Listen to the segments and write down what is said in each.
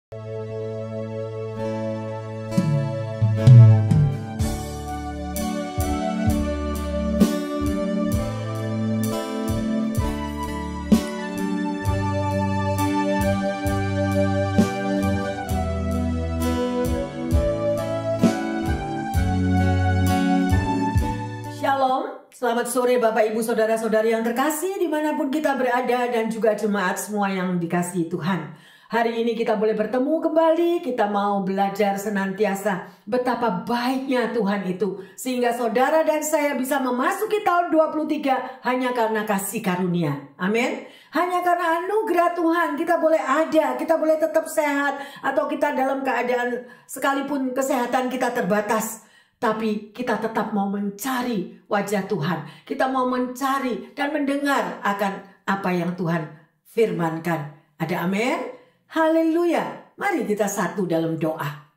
Selamat sore Bapak Ibu Saudara-saudari yang terkasih dimanapun kita berada, dan juga jemaat semua yang dikasihi Tuhan. Hari ini kita boleh bertemu kembali, kita mau belajar senantiasa betapa baiknya Tuhan itu. Sehingga saudara dan saya bisa memasuki tahun 23 hanya karena kasih karunia. Amin. Hanya karena anugerah Tuhan kita boleh ada, kita boleh tetap sehat, atau kita dalam keadaan sekalipun kesehatan kita terbatas. Tapi kita tetap mau mencari wajah Tuhan. Kita mau mencari dan mendengar akan apa yang Tuhan firmankan. Ada amin? Haleluya. Mari kita satu dalam doa.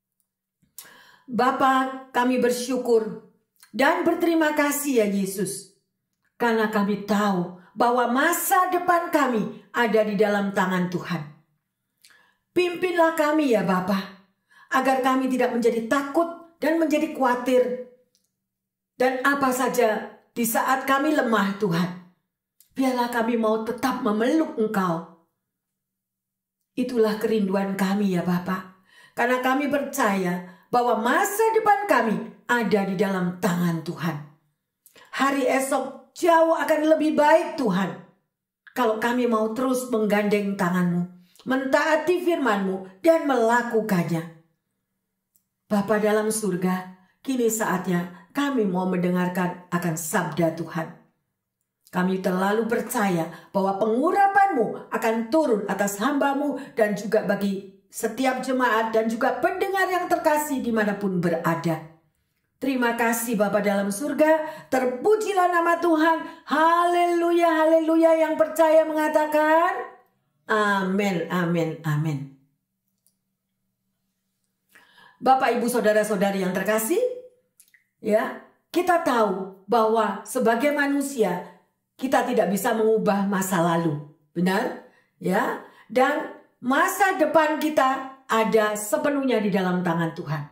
Bapa, kami bersyukur dan berterima kasih ya Yesus. Karena kami tahu bahwa masa depan kami ada di dalam tangan Tuhan. Pimpinlah kami ya Bapa, agar kami tidak menjadi takut dan menjadi khawatir. Dan apa saja di saat kami lemah Tuhan, biarlah kami mau tetap memeluk Engkau. Itulah kerinduan kami ya Bapa. Karena kami percaya bahwa masa depan kami ada di dalam tangan Tuhan. Hari esok jauh akan lebih baik Tuhan, kalau kami mau terus menggandeng tangan-Mu, mentaati firman-Mu dan melakukannya. Bapa dalam surga, kini saatnya kami mau mendengarkan akan sabda Tuhan. Kami terlalu percaya bahwa pengurapan-Mu akan turun atas hamba-Mu dan juga bagi setiap jemaat dan juga pendengar yang terkasih dimanapun berada. Terima kasih Bapa dalam surga, terpujilah nama Tuhan. Haleluya, haleluya. Yang percaya mengatakan amin, amin, amin. Bapak, Ibu, Saudara-saudari yang terkasih, ya, kita tahu bahwa sebagai manusia kita tidak bisa mengubah masa lalu, benar? Ya, dan masa depan kita ada sepenuhnya di dalam tangan Tuhan.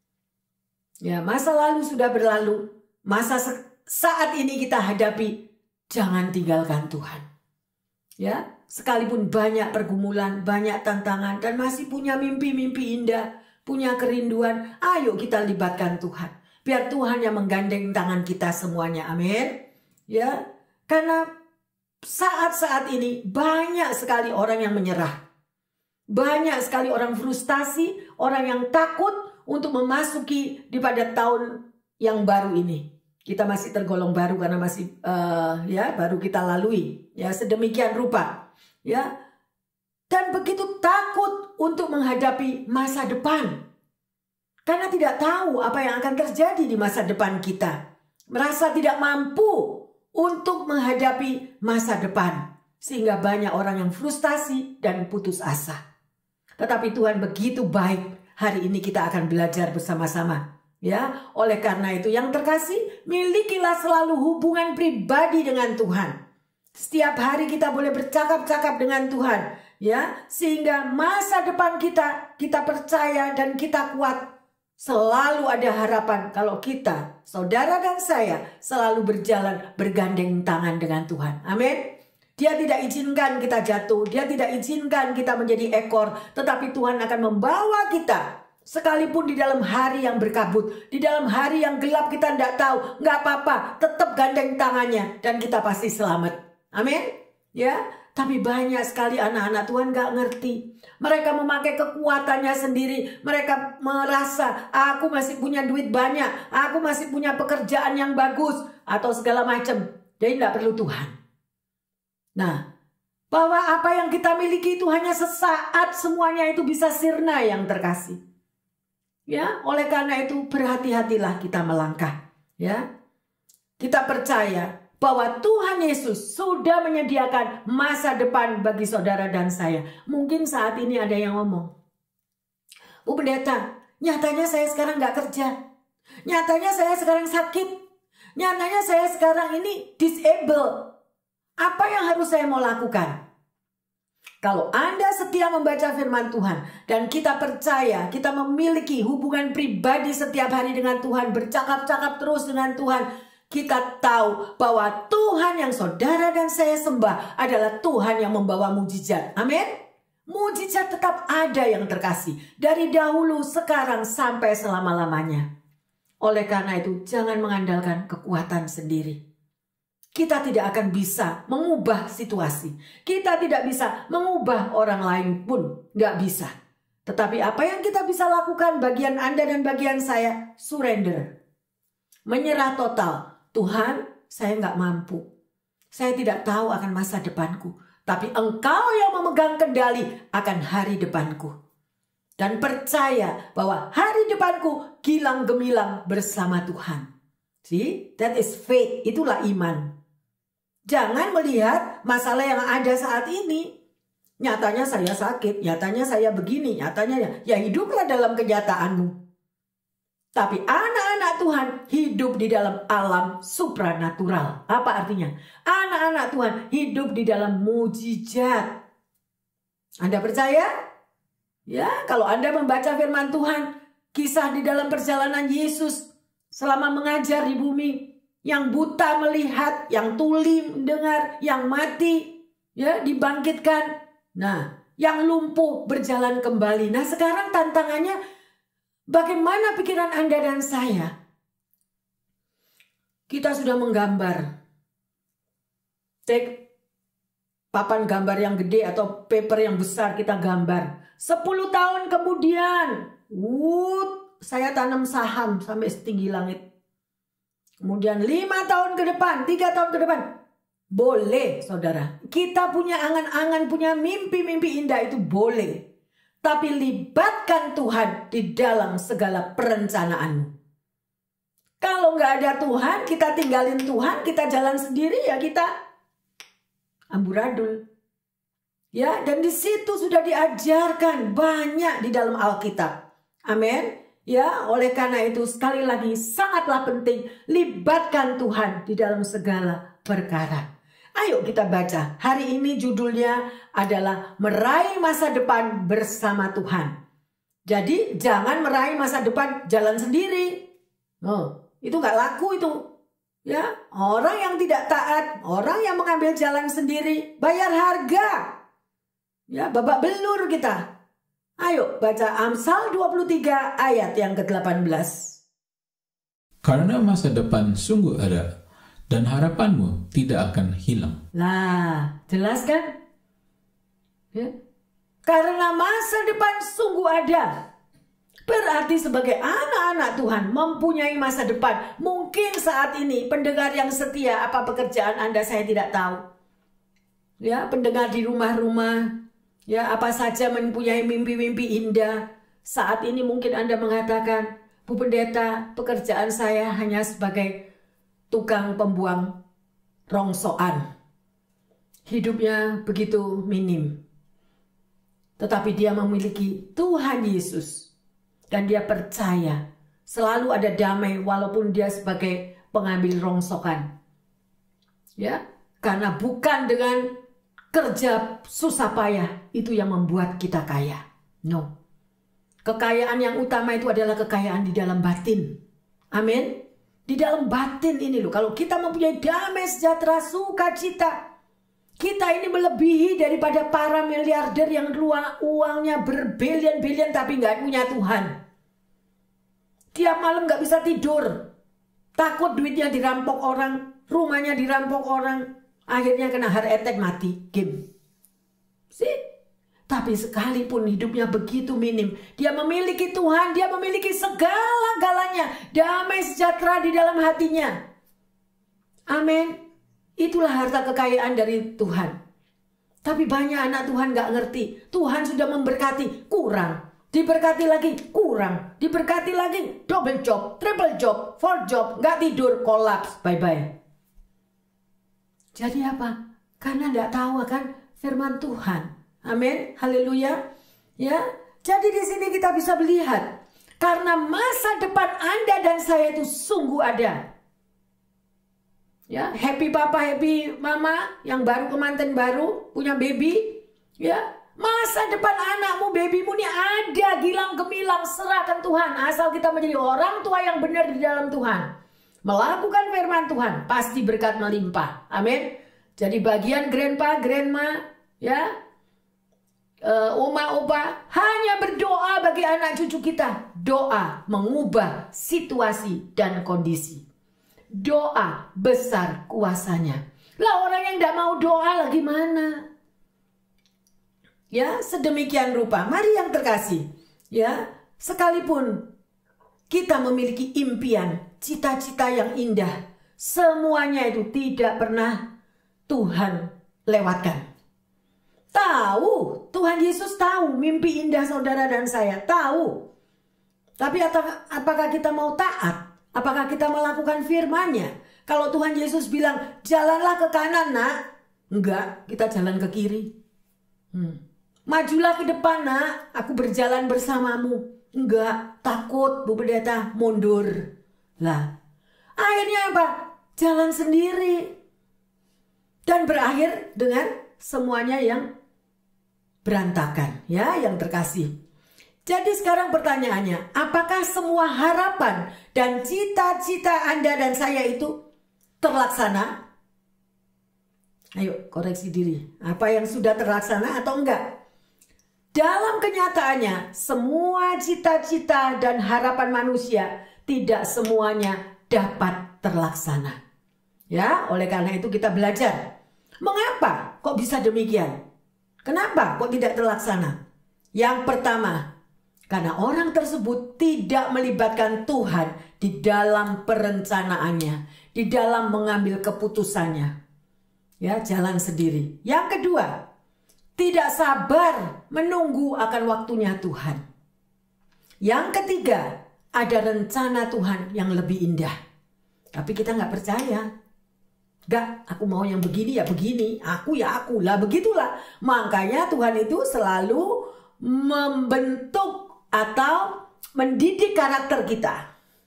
Ya, masa lalu sudah berlalu, masa saat ini kita hadapi, jangan tinggalkan Tuhan. Ya, sekalipun banyak pergumulan, banyak tantangan, dan masih punya mimpi-mimpi indah, punya kerinduan, ayo kita libatkan Tuhan. Biar Tuhan yang menggandeng tangan kita semuanya. Amin. Ya, karena saat-saat ini banyak sekali orang yang menyerah. Banyak sekali orang frustasi, orang yang takut untuk memasuki di pada tahun yang baru ini. Kita masih tergolong baru karena masih baru kita lalui. Ya, sedemikian rupa. Ya. Dan begitu takut untuk menghadapi masa depan. Karena tidak tahu apa yang akan terjadi di masa depan kita. Merasa tidak mampu untuk menghadapi masa depan. Sehingga banyak orang yang frustasi dan putus asa. Tetapi Tuhan begitu baik. Hari ini kita akan belajar bersama-sama. Ya, oleh karena itu yang terkasih, milikilah selalu hubungan pribadi dengan Tuhan. Setiap hari kita boleh bercakap-cakap dengan Tuhan, ya, sehingga masa depan kita percaya dan kita kuat. Selalu ada harapan kalau kita, saudara dan saya, selalu berjalan bergandeng tangan dengan Tuhan. Amin. Dia tidak izinkan kita jatuh, dia tidak izinkan kita menjadi ekor, tetapi Tuhan akan membawa kita. Sekalipun di dalam hari yang berkabut, di dalam hari yang gelap kita tidak tahu, nggak apa-apa, tetap gandeng tangannya dan kita pasti selamat. Amin. Ya, tapi banyak sekali anak-anak Tuhan gak ngerti. Mereka memakai kekuatannya sendiri. Mereka merasa aku masih punya duit banyak, aku masih punya pekerjaan yang bagus, atau segala macam. Jadi gak perlu Tuhan. Nah, bahwa apa yang kita miliki itu hanya sesaat, semuanya itu bisa sirna yang terkasih. Ya, oleh karena itu berhati-hatilah kita melangkah. Ya, kita percaya bahwa Tuhan Yesus sudah menyediakan masa depan bagi saudara dan saya. Mungkin saat ini ada yang ngomong, Bu Pendeta, nyatanya saya sekarang gak kerja. Nyatanya saya sekarang sakit. Nyatanya saya sekarang ini disable. Apa yang harus saya mau lakukan? Kalau Anda setia membaca firman Tuhan dan kita percaya, kita memiliki hubungan pribadi setiap hari dengan Tuhan, bercakap-cakap terus dengan Tuhan, kita tahu bahwa Tuhan yang saudara dan saya sembah adalah Tuhan yang membawa mujizat. Amin. Mujizat tetap ada yang terkasih, dari dahulu, sekarang, sampai selama-lamanya. Oleh karena itu, jangan mengandalkan kekuatan sendiri. Kita tidak akan bisa mengubah situasi. Kita tidak bisa mengubah orang lain pun. Nggak bisa. Tetapi apa yang kita bisa lakukan, bagian Anda dan bagian saya, surrender. Menyerah total. Tuhan, saya nggak mampu. Saya tidak tahu akan masa depanku. Tapi Engkau yang memegang kendali akan hari depanku. Dan percaya bahwa hari depanku gilang gemilang bersama Tuhan. See, that is faith. Itulah iman. Jangan melihat masalah yang ada saat ini. Nyatanya saya sakit, nyatanya saya begini, nyatanya ya hiduplah dalam kenyataanmu. Tapi anak-anak Tuhan hidup di dalam alam supranatural. Apa artinya? Anak-anak Tuhan hidup di dalam mujizat. Anda percaya? Ya, kalau Anda membaca firman Tuhan, kisah di dalam perjalanan Yesus selama mengajar di bumi, yang buta melihat, yang tuli mendengar, yang mati ya dibangkitkan. Nah, yang lumpuh berjalan kembali. Nah, sekarang tantangannya bagaimana pikiran Anda dan saya? Kita sudah menggambar. Take papan gambar yang gede atau paper yang besar, kita gambar. 10 tahun kemudian, saya tanam saham sampai setinggi langit. Kemudian 5 tahun ke depan, 3 tahun ke depan. Boleh saudara. Kita punya angan-angan, punya mimpi-mimpi indah, itu boleh. Tapi libatkan Tuhan di dalam segala perencanaanmu. Kalau nggak ada Tuhan, kita tinggalin Tuhan, kita jalan sendiri, ya kita amburadul. Ya, dan di situ sudah diajarkan banyak di dalam Alkitab. Amin. Ya, oleh karena itu sekali lagi sangatlah penting libatkan Tuhan di dalam segala perkara. Ayo kita baca. Hari ini judulnya adalah meraih masa depan bersama Tuhan. Jadi jangan meraih masa depan jalan sendiri. Itu nggak laku itu. Ya, orang yang tidak taat, orang yang mengambil jalan sendiri, bayar harga. Ya, babak belur kita. Ayo baca Amsal 23 ayat yang ke-18. Karena masa depan sungguh ada, dan harapanmu tidak akan hilang. Nah, jelas kan? Ya. Karena masa depan sungguh ada. Berarti sebagai anak-anak Tuhan mempunyai masa depan. Mungkin saat ini pendengar yang setia, apa pekerjaan Anda saya tidak tahu. Ya, pendengar di rumah-rumah. Ya, apa saja mempunyai mimpi-mimpi indah. Saat ini mungkin Anda mengatakan, Bu Pendeta, pekerjaan saya hanya sebagai tukang pembuang rongsokan. Hidupnya begitu minim. Tetapi dia memiliki Tuhan Yesus. Dan dia percaya selalu ada damai walaupun dia sebagai pengambil rongsokan. Ya, karena bukan dengan kerja susah payah itu yang membuat kita kaya. No. Kekayaan yang utama itu adalah kekayaan di dalam batin. Amin. Di dalam batin ini loh. Kalau kita mempunyai damai, sejahtera, sukacita, kita ini melebihi daripada para miliarder yang uangnya berbilion-bilion tapi nggak punya Tuhan. Tiap malam nggak bisa tidur. Takut duitnya dirampok orang, rumahnya dirampok orang. Akhirnya kena heart attack, mati. Game. Tapi sekalipun hidupnya begitu minim, dia memiliki Tuhan, dia memiliki segala-galanya. Damai sejahtera di dalam hatinya. Amin. Itulah harta kekayaan dari Tuhan. Tapi banyak anak Tuhan gak ngerti. Tuhan sudah memberkati, kurang. Diberkati lagi, kurang. Diberkati lagi, double job, triple job, four job, gak tidur, kolaps, bye-bye. Jadi apa? Karena tidak tahu akan firman Tuhan. Amin. Haleluya. Ya. Jadi di sini kita bisa melihat karena masa depan Anda dan saya itu sungguh ada. Ya, happy papa, happy mama yang baru kemanten baru punya baby, ya. Masa depan anakmu, babymu ini ada gilang gemilang, serahkan Tuhan. Asal kita menjadi orang tua yang benar di dalam Tuhan, melakukan firman Tuhan, pasti berkat melimpah. Amin. Jadi bagian grandpa, grandma, ya, oma, opa, hanya berdoa bagi anak cucu kita. Doa mengubah situasi dan kondisi. Doa besar kuasanya. Lah orang yang tidak mau doa lah gimana? Ya, sedemikian rupa. Mari yang terkasih, ya, sekalipun kita memiliki impian, cita-cita yang indah, semuanya itu tidak pernah Tuhan lewatkan. Tahu, Tuhan Yesus tahu mimpi indah saudara dan saya, tahu. Tapi apakah kita mau taat? Apakah kita melakukan firman-Nya? Kalau Tuhan Yesus bilang, jalanlah ke kanan nak, enggak, kita jalan ke kiri. Majulah ke depan nak, aku berjalan bersamamu. Enggak, takut Bu Pendeta, mundur. Lah, akhirnya apa? Jalan sendiri. Dan berakhir dengan semuanya yang berantakan, ya, yang terkasih. Jadi sekarang pertanyaannya, apakah semua harapan dan cita-cita Anda dan saya itu terlaksana? Ayo koreksi diri, apa yang sudah terlaksana atau enggak? Dalam kenyataannya, semua cita-cita dan harapan manusia tidak semuanya dapat terlaksana. Ya, oleh karena itu kita belajar. Mengapa kok bisa demikian? Kenapa kok tidak terlaksana? Yang pertama, karena orang tersebut tidak melibatkan Tuhan di dalam perencanaannya, di dalam mengambil keputusannya. Ya, jalan sendiri. Yang kedua, tidak sabar menunggu akan waktunya Tuhan. Yang ketiga, ada rencana Tuhan yang lebih indah. Tapi kita nggak percaya. Nggak, aku mau yang begini ya begini. Aku ya aku lah, begitulah. Makanya Tuhan itu selalu membentuk atau mendidik karakter kita.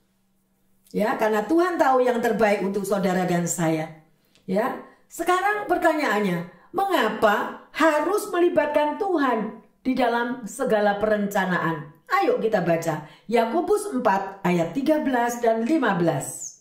Ya, karena Tuhan tahu yang terbaik untuk saudara dan saya. Ya, sekarang pertanyaannya, mengapa harus melibatkan Tuhan di dalam segala perencanaan? Ayo kita baca Yakobus 4 ayat 13 dan 15.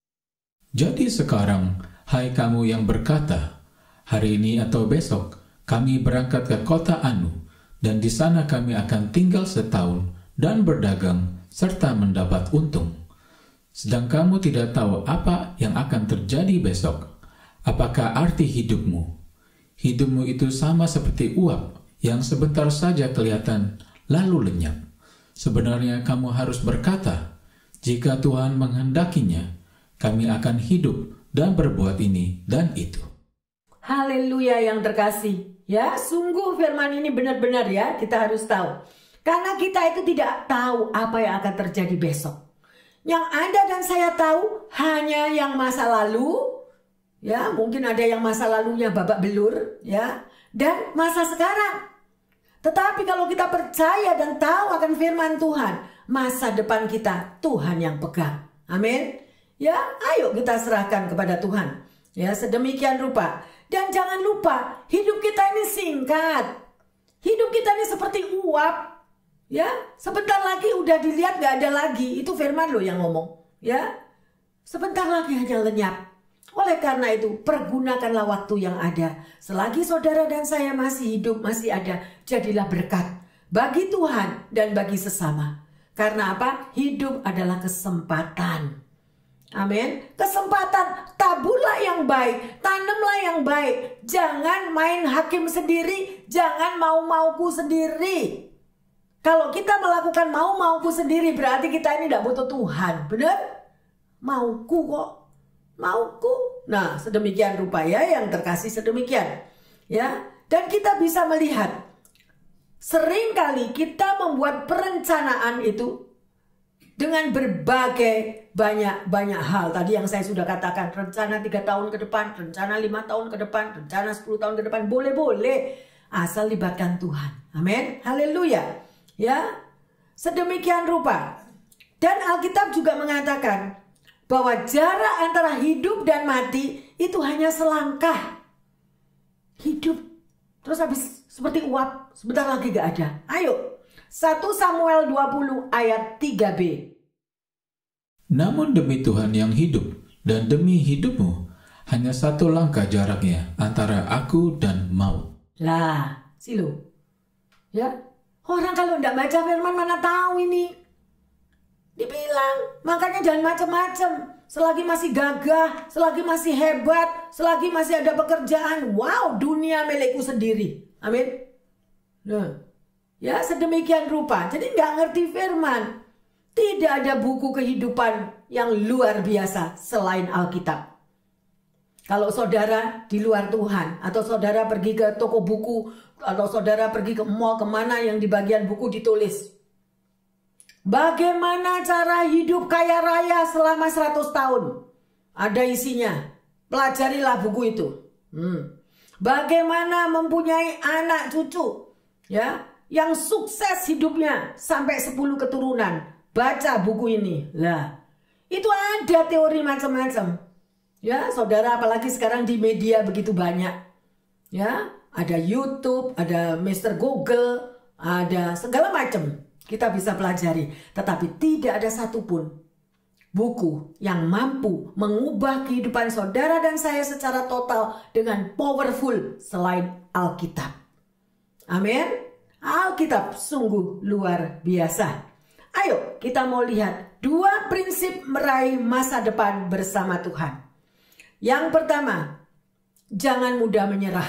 Jadi sekarang, hai kamu yang berkata, hari ini atau besok kami berangkat ke kota Anu, dan di sana kami akan tinggal setahun dan berdagang serta mendapat untung. Sedang kamu tidak tahu apa yang akan terjadi besok. Apakah arti hidupmu? Hidupmu itu sama seperti uap yang sebentar saja kelihatan lalu lenyap. Sebenarnya kamu harus berkata, jika Tuhan menghendakinya, kami akan hidup dan berbuat ini dan itu. Haleluya yang terkasih. Ya, sungguh firman ini benar-benar ya, kita harus tahu. Karena kita itu tidak tahu apa yang akan terjadi besok. Yang Anda dan saya tahu hanya yang masa lalu. Ya, mungkin ada yang masa lalunya babak belur, ya, dan masa sekarang. Tetapi kalau kita percaya dan tahu akan firman Tuhan, masa depan kita Tuhan yang pegang. Amin. Ya, ayo kita serahkan kepada Tuhan. Ya, sedemikian rupa. Dan jangan lupa, hidup kita ini singkat. Hidup kita ini seperti uap. Ya, sebentar lagi udah dilihat gak ada lagi. Itu firman loh yang ngomong. Ya, sebentar lagi hanya lenyap. Oleh karena itu, pergunakanlah waktu yang ada. Selagi saudara dan saya masih hidup, masih ada, jadilah berkat bagi Tuhan dan bagi sesama. Karena apa? Hidup adalah kesempatan. Amin. Kesempatan, taburlah yang baik, tanamlah yang baik. Jangan main hakim sendiri, jangan mau-mauku sendiri. Kalau kita melakukan mau-mauku sendiri, berarti kita ini tidak butuh Tuhan. Benar? Mauku kok. Mauku. Nah, sedemikian rupa ya yang terkasih sedemikian. Ya, dan kita bisa melihat seringkali kita membuat perencanaan itu dengan berbagai banyak hal. Tadi yang saya sudah katakan, rencana 3 tahun ke depan, rencana 5 tahun ke depan, rencana 10 tahun ke depan, boleh-boleh asal libatkan Tuhan. Amin. Haleluya. Ya. Sedemikian rupa. Dan Alkitab juga mengatakan bahwa jarak antara hidup dan mati itu hanya selangkah. Hidup terus habis seperti uap, sebentar lagi gak ada. Ayo, 1 Samuel 20 ayat 3b. Namun demi Tuhan yang hidup dan demi hidupmu, hanya satu langkah jaraknya antara aku dan maut. Lah, Silo. Ya, orang kalau nggak baca firman mana tahu ini. Dibilang, makanya jangan macam-macam. Selagi masih gagah, selagi masih hebat, selagi masih ada pekerjaan, wow, dunia milikku sendiri. Amin. Nah, ya sedemikian rupa. Jadi nggak ngerti firman. Tidak ada buku kehidupan yang luar biasa selain Alkitab. Kalau saudara di luar Tuhan, atau saudara pergi ke toko buku, atau saudara pergi ke mall kemana yang di bagian buku ditulis, bagaimana cara hidup kaya raya selama 100 tahun? Ada isinya. Pelajarilah buku itu. Bagaimana mempunyai anak cucu, ya, yang sukses hidupnya sampai 10 keturunan. Baca buku ini. Lah, itu ada teori macam-macam. Ya, saudara, apalagi sekarang di media begitu banyak. Ya, ada YouTube, ada Mr. Google, ada segala macam. Kita bisa pelajari, tetapi tidak ada satupun buku yang mampu mengubah kehidupan saudara dan saya secara total dengan powerful selain Alkitab. Amin. Alkitab sungguh luar biasa. Ayo kita mau lihat 2 prinsip meraih masa depan bersama Tuhan. Yang pertama, jangan mudah menyerah.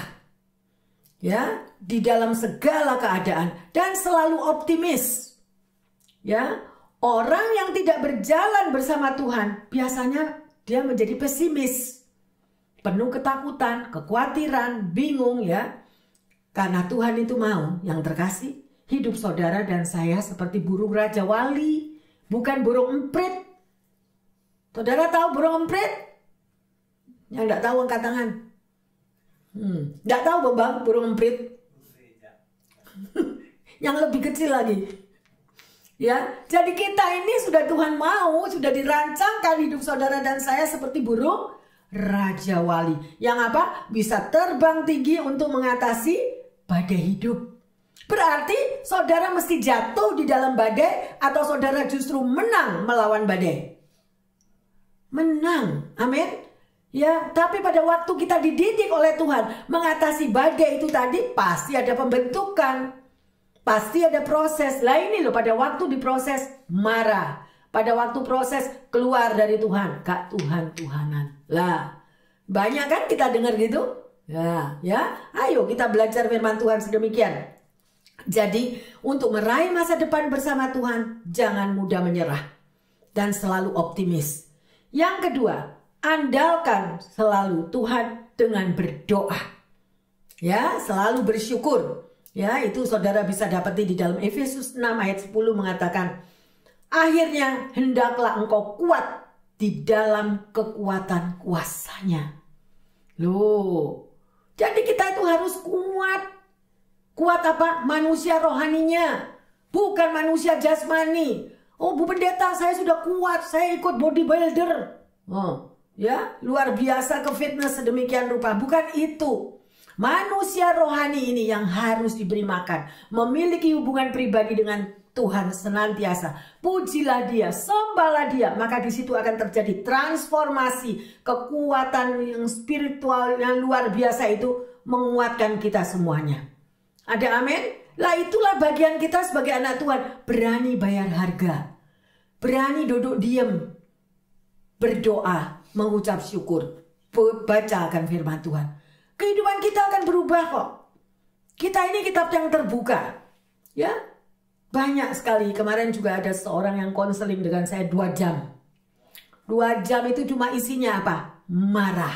Ya, di dalam segala keadaan dan selalu optimis. Ya, orang yang tidak berjalan bersama Tuhan biasanya dia menjadi pesimis, penuh ketakutan, kekhawatiran, bingung ya. Karena Tuhan itu mau, yang terkasih, hidup saudara dan saya seperti burung Raja Wali, bukan burung emprit. Saudara tahu burung emprit? Yang enggak tahu angkat tangan. Enggak tahu Bang burung emprit? Yang lebih kecil lagi. Ya, jadi kita ini sudah Tuhan mau, sudah dirancangkan hidup saudara dan saya seperti burung Raja Wali. Yang apa? Bisa terbang tinggi untuk mengatasi badai hidup. Berarti saudara mesti jatuh di dalam badai atau saudara justru menang melawan badai? Menang. Amin. Ya, tapi pada waktu kita dididik oleh Tuhan mengatasi badai itu tadi pasti ada pembentukan. Pasti ada proses. Lah ini loh, pada waktu diproses marah. Pada waktu proses keluar dari Tuhan, gak Tuhan-Tuhanan. Lah, banyak kan kita dengar gitu? Ya, ayo kita belajar firman Tuhan sedemikian. Jadi, untuk meraih masa depan bersama Tuhan, jangan mudah menyerah dan selalu optimis. Yang kedua, andalkan selalu Tuhan dengan berdoa. Ya, selalu bersyukur. Ya, itu saudara bisa dapati di dalam Efesus 6 ayat 10 mengatakan, akhirnya hendaklah engkau kuat di dalam kekuatan kuasanya. Loh, jadi kita itu harus kuat. Kuat apa? Manusia rohaninya, bukan manusia jasmani. Oh, Bu Pendeta, saya sudah kuat, saya ikut bodybuilder. Oh, ya, luar biasa ke fitness sedemikian rupa. Bukan itu. Manusia rohani ini yang harus diberi makan, memiliki hubungan pribadi dengan Tuhan senantiasa. Pujilah Dia, sembahlah Dia, maka di situ akan terjadi transformasi, kekuatan yang spiritual yang luar biasa itu menguatkan kita semuanya. Ada amin? Lah itulah bagian kita sebagai anak Tuhan, berani bayar harga, berani duduk diam, berdoa, mengucap syukur, baca akan firman Tuhan. Kehidupan kita akan berubah kok. Kita ini kitab yang terbuka. Ya, banyak sekali. Kemarin juga ada seorang yang konseling dengan saya 2 jam. 2 jam itu cuma isinya apa? Marah.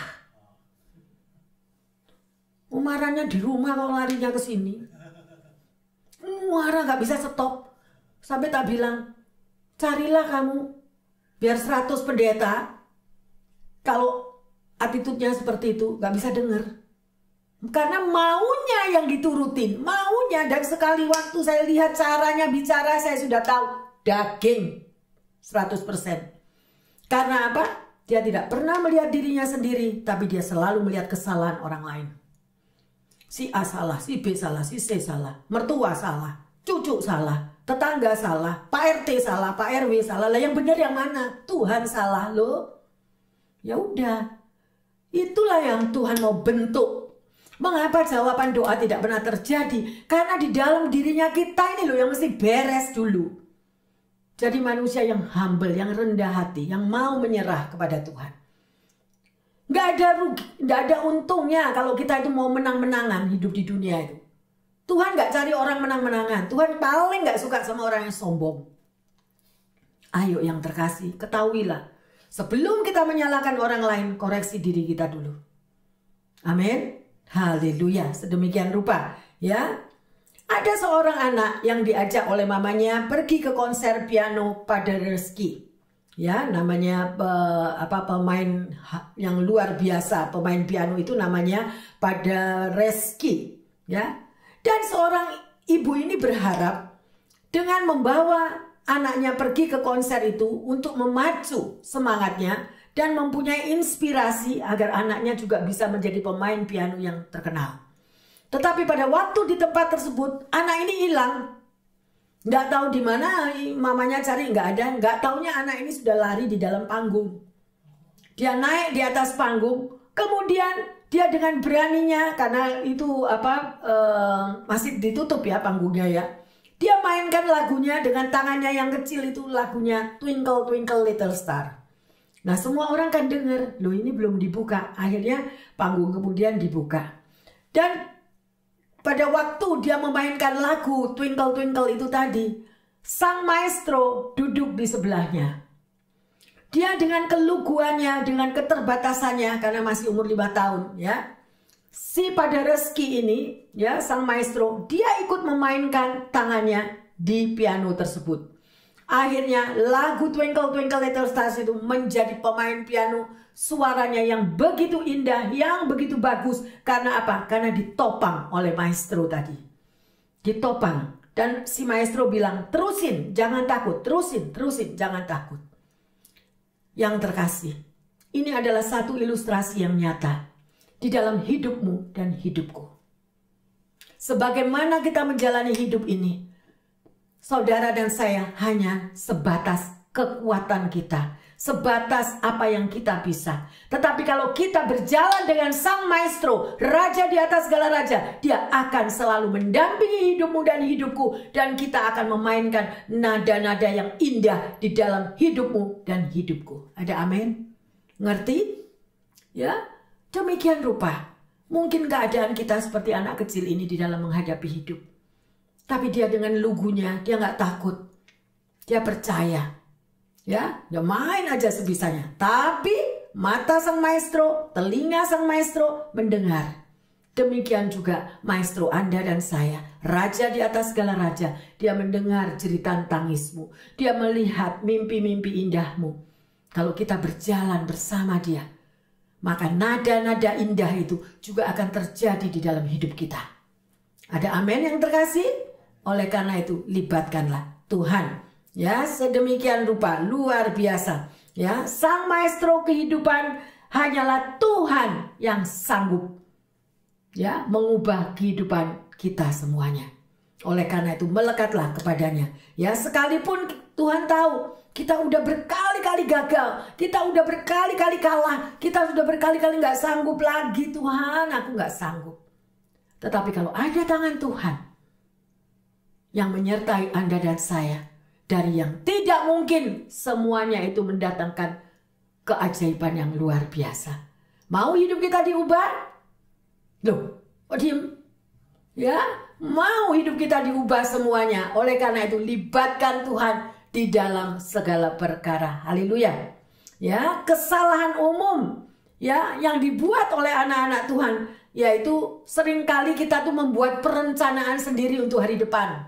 Marahnya di rumah kok larinya ke sini. Marah gak bisa stop. Sampai tak bilang, carilah kamu biar 100 pendeta. Kalau attitude-nya seperti itu gak bisa dengar. Karena maunya yang diturutin, maunya. Dan sekali waktu saya lihat caranya bicara, saya sudah tahu daging 100%. Karena apa? Dia tidak pernah melihat dirinya sendiri, tapi dia selalu melihat kesalahan orang lain. Si A salah, si B salah, si C salah, mertua salah, cucu salah, tetangga salah, Pak RT salah, Pak RW salah. Lah yang benar yang mana? Tuhan salah loh. Ya udah. Itulah yang Tuhan mau bentuk. Mengapa jawaban doa tidak pernah terjadi? Karena di dalam dirinya kita ini loh yang mesti beres dulu. Jadi manusia yang humble, yang rendah hati, yang mau menyerah kepada Tuhan. Nggak ada untungnya kalau kita itu mau menang-menangan hidup di dunia itu. Tuhan nggak cari orang menang-menangan. Tuhan paling nggak suka sama orang yang sombong. Ayo yang terkasih, ketahuilah. Sebelum kita menyalahkan orang lain, koreksi diri kita dulu. Amin. Haleluya. Sedemikian rupa. Ya. Ada seorang anak yang diajak oleh mamanya pergi ke konser piano Paderewski. Ya, namanya pemain yang luar biasa, pemain piano itu namanya Paderewski, ya. Dan seorang ibu ini berharap dengan membawa anaknya pergi ke konser itu untuk memacu semangatnya dan mempunyai inspirasi agar anaknya juga bisa menjadi pemain piano yang terkenal. Tetapi pada waktu di tempat tersebut anak ini hilang. Nggak tahu di mana mamanya cari, nggak ada. Nggak taunya anak ini sudah lari di dalam panggung. Dia naik di atas panggung, kemudian dia dengan beraninya karena itu masih ditutup ya panggungnya ya. Dia mainkan lagunya dengan tangannya yang kecil itu, lagunya Twinkle Twinkle Little Star. Nah semua orang kan dengar, loh ini belum dibuka. Akhirnya panggung kemudian dibuka. Dan pada waktu dia memainkan lagu Twinkle Twinkle itu tadi, sang maestro duduk di sebelahnya. Dia dengan keluguannya, dengan keterbatasannya karena masih umur 5 tahun ya. Si Paderewski ini ya, sang maestro, dia ikut memainkan tangannya di piano tersebut. Akhirnya lagu Twinkle Twinkle Little Stars itu menjadi pemain piano, suaranya yang begitu indah, yang begitu bagus. Karena apa? Karena ditopang oleh maestro tadi. Ditopang. Dan si maestro bilang, terusin, jangan takut, terusin, jangan takut. Yang terkasih, ini adalah satu ilustrasi yang nyata di dalam hidupmu dan hidupku. Sebagaimana kita menjalani hidup ini, saudara dan saya hanya sebatas kekuatan kita, sebatas apa yang kita bisa. Tetapi kalau kita berjalan dengan sang maestro, raja di atas segala raja, dia akan selalu mendampingi hidupmu dan hidupku. Dan kita akan memainkan nada-nada yang indah di dalam hidupmu dan hidupku. Ada amin? Ngerti? Ya, demikian rupa. Mungkin keadaan kita seperti anak kecil ini di dalam menghadapi hidup. Tapi dia dengan lugunya, dia nggak takut. Dia percaya. Ya, dia main aja sebisanya. Tapi mata sang maestro, telinga sang maestro mendengar. Demikian juga maestro Anda dan saya, raja di atas segala raja. Dia mendengar jeritan tangismu. Dia melihat mimpi-mimpi indahmu. Kalau kita berjalan bersama dia, maka nada-nada indah itu juga akan terjadi di dalam hidup kita. Ada amin yang terkasih? Oleh karena itu, libatkanlah Tuhan. Ya, sedemikian rupa, luar biasa. Ya, sang maestro kehidupan hanyalah Tuhan yang sanggup ya mengubah kehidupan kita semuanya. Oleh karena itu, melekatlah kepadanya. Ya, sekalipun Tuhan tahu kita udah berkali-kali gagal, kita udah berkali-kali kalah, kita sudah berkali-kali nggak sanggup lagi. Tuhan, aku nggak sanggup. Tetapi kalau ada tangan Tuhan yang menyertai Anda dan saya, dari yang tidak mungkin, semuanya itu mendatangkan keajaiban yang luar biasa. Mau hidup kita diubah? Loh, kok diem? Ya, mau hidup kita diubah semuanya. Oleh karena itu, libatkan Tuhan di dalam segala perkara. Haleluya. Ya, kesalahan umum ya yang dibuat oleh anak-anak Tuhan, yaitu seringkali kita tuh membuat perencanaan sendiri untuk hari depan.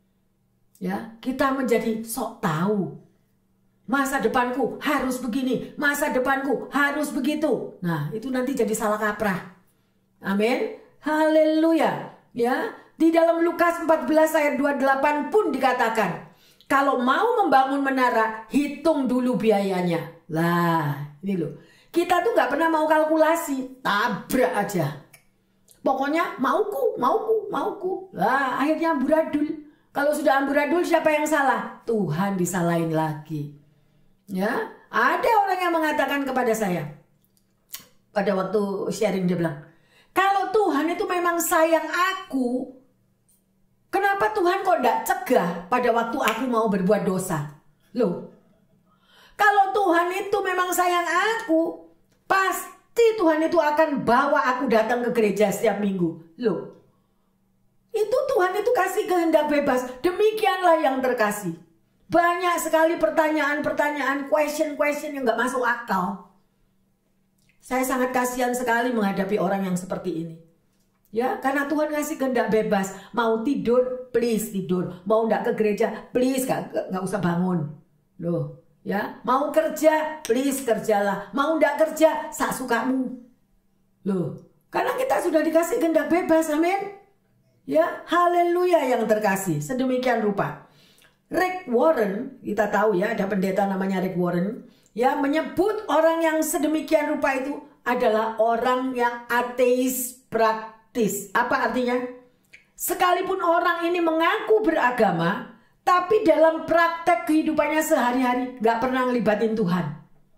Ya, kita menjadi sok tahu. Masa depanku harus begini, masa depanku harus begitu. Nah, itu nanti jadi salah kaprah. Amin. Haleluya. Ya, di dalam Lukas 14 ayat 28 pun dikatakan, kalau mau membangun menara, hitung dulu biayanya. Lah, ini loh. Kita tuh nggak pernah mau kalkulasi, tabrak aja. Pokoknya mauku, mauku, mauku. Lah, akhirnya amburadul. Kalau sudah amburadul, siapa yang salah? Tuhan disalahin lagi. Ya, ada orang yang mengatakan kepada saya pada waktu sharing, dia bilang, kalau Tuhan itu memang sayang aku, kenapa Tuhan kok tidak cegah pada waktu aku mau berbuat dosa? Loh, kalau Tuhan itu memang sayang aku, pasti Tuhan itu akan bawa aku datang ke gereja setiap minggu. Loh, itu Tuhan itu kasih kehendak bebas. Demikianlah yang terkasih. Banyak sekali pertanyaan-pertanyaan, question-question yang gak masuk akal. Saya sangat kasihan sekali menghadapi orang yang seperti ini. Ya, karena Tuhan ngasih kehendak bebas. Mau tidur, please tidur. Mau nggak ke gereja, please gak usah bangun. Loh. Ya, mau kerja, please kerjalah. Mau ndak kerja, sak sukamu. Loh, karena kita sudah dikasih kehendak bebas, amin. Ya, haleluya yang terkasih. Sedemikian rupa. Rick Warren, kita tahu ya, ada pendeta namanya Rick Warren, ya, menyebut orang yang sedemikian rupa itu adalah orang yang ateis praktis. Apa artinya? Sekalipun orang ini mengaku beragama, tapi dalam praktek kehidupannya sehari-hari gak pernah ngelibatin Tuhan.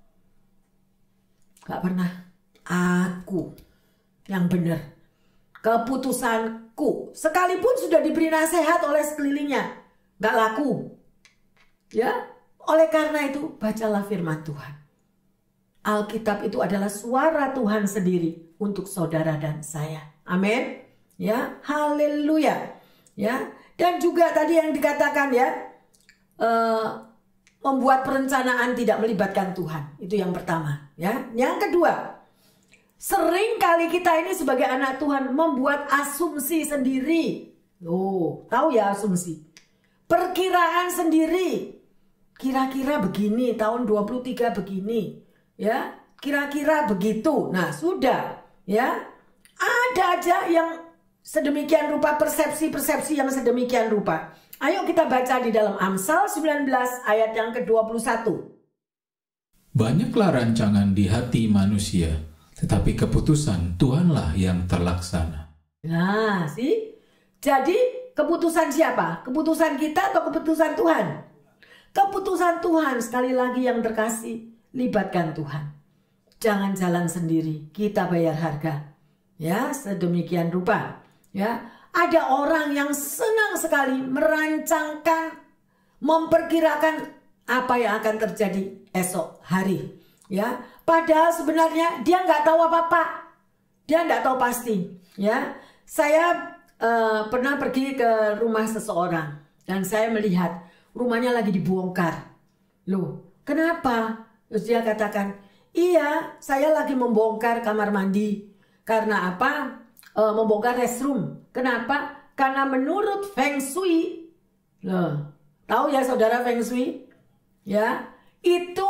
Gak pernah. Aku yang benar. Keputusanku. Sekalipun sudah diberi nasihat oleh sekelilingnya, gak laku. Ya, oleh karena itu bacalah firman Tuhan. Alkitab itu adalah suara Tuhan sendiri untuk saudara dan saya. Amin. Ya, haleluya. Ya. Dan juga tadi yang dikatakan ya, membuat perencanaan tidak melibatkan Tuhan. Itu yang pertama. Ya. Yang kedua, sering kali kita ini sebagai anak Tuhan membuat asumsi sendiri. Oh, tahu ya asumsi. Perkiraan sendiri. Kira-kira begini, tahun 23 begini. Ya, kira-kira begitu. Nah, sudah. Ya, ada aja yang sedemikian rupa, persepsi-persepsi yang sedemikian rupa. Ayo kita baca di dalam Amsal 19 ayat yang ke-21. Banyaklah rancangan di hati manusia, tetapi keputusan Tuhanlah yang terlaksana. Nah, sih. Jadi keputusan siapa? Keputusan kita atau keputusan Tuhan? Keputusan Tuhan, sekali lagi yang terkasih, libatkan Tuhan. Jangan jalan sendiri, kita bayar harga. Ya, sedemikian rupa. Ya, ada orang yang senang sekali merancangkan, memperkirakan apa yang akan terjadi esok hari. Ya, padahal sebenarnya dia nggak tahu apa-apa, dia nggak tahu pasti. Ya, saya pernah pergi ke rumah seseorang dan saya melihat rumahnya lagi dibongkar. Loh, kenapa? Terus dia katakan, iya, saya lagi membongkar kamar mandi. Karena apa? Membongkar restroom. Kenapa? Karena menurut Feng Shui, loh, tahu ya saudara Feng Shui? Ya, itu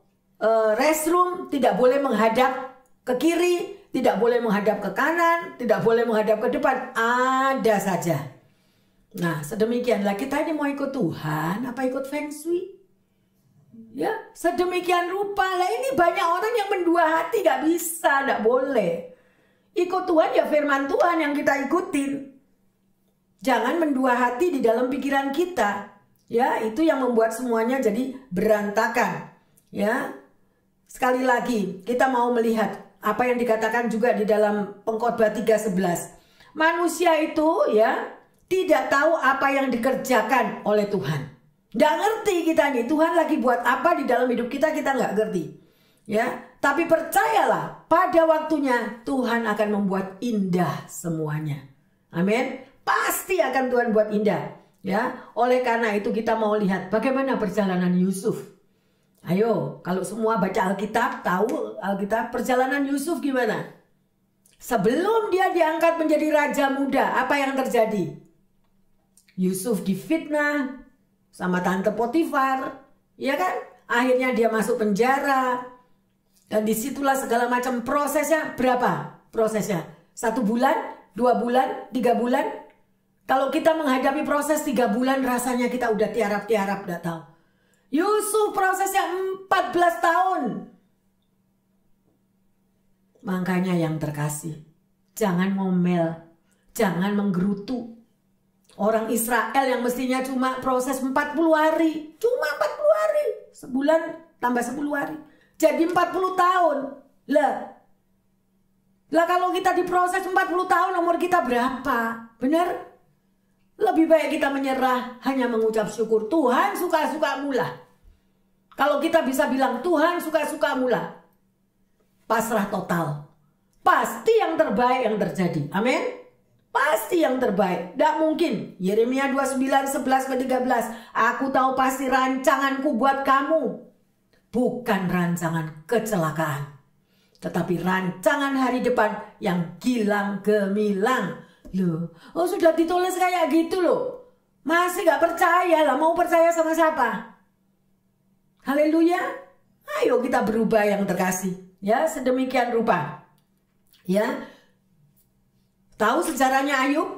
restroom tidak boleh menghadap ke kiri, tidak boleh menghadap ke kanan, tidak boleh menghadap ke depan. Ada saja. Nah, sedemikianlah kita ini mau ikut Tuhan apa ikut Feng Shui? Ya, sedemikian rupa lah, ini banyak orang yang mendua hati, gak bisa, gak boleh. Ikut Tuhan ya firman Tuhan yang kita ikutin. Jangan mendua hati di dalam pikiran kita. Ya, itu yang membuat semuanya jadi berantakan. Ya. Sekali lagi, kita mau melihat apa yang dikatakan juga di dalam Pengkhotbah 3:11. Manusia itu ya tidak tahu apa yang dikerjakan oleh Tuhan. Nggak ngerti kita nih, Tuhan lagi buat apa di dalam hidup kita, kita nggak ngerti. Ya, tapi percayalah, pada waktunya Tuhan akan membuat indah semuanya. Amin. Pasti akan Tuhan buat indah. Ya, oleh karena itu kita mau lihat bagaimana perjalanan Yusuf. Ayo, kalau semua baca Alkitab, tahu Alkitab, perjalanan Yusuf gimana? Sebelum dia diangkat menjadi raja muda, apa yang terjadi? Yusuf difitnah sama tante Potifar, ya kan? Akhirnya dia masuk penjara. Dan disitulah segala macam prosesnya. Berapa prosesnya? 1 bulan, 2 bulan, 3 bulan. Kalau kita menghadapi proses 3 bulan, rasanya kita udah tiarap-tiarap, gak tahu. Yusuf prosesnya 14 tahun. Makanya yang terkasih, Jangan ngomel, jangan menggerutu. Orang Israel yang mestinya cuma proses 40 hari, cuma 40 hari, sebulan tambah 10 hari, jadi 40 tahun. Lah kalau kita diproses 40 tahun, umur kita berapa? Benar? Lebih baik kita menyerah, hanya mengucap syukur. Tuhan suka-sukamu lah. Kalau kita bisa bilang Tuhan suka-sukamu lah, pasrah total. Pasti yang terbaik yang terjadi. Amin. Pasti yang terbaik. Tidak mungkin. Yeremia 29:11-13. Aku tahu pasti rancanganku buat kamu. Bukan rancangan kecelakaan, tetapi rancangan hari depan yang gilang gemilang. Loh, oh sudah ditulis kayak gitu loh. Masih gak percaya lah. Mau percaya sama siapa? Haleluya. Ayo kita berubah yang terkasih. Ya, sedemikian rupa. Ya. Tahu sejarahnya Ayub?